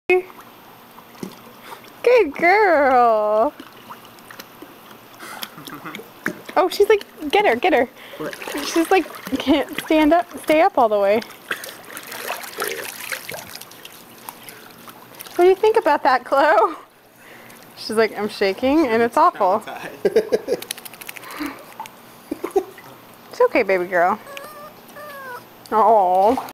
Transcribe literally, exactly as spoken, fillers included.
Good girl. Oh, she's like, get her, get her. What? She's like, can't stand up, stay up all the way. What do you think about that, Chloe? She's like, I'm shaking and it's awful. It's okay, baby girl. Oh.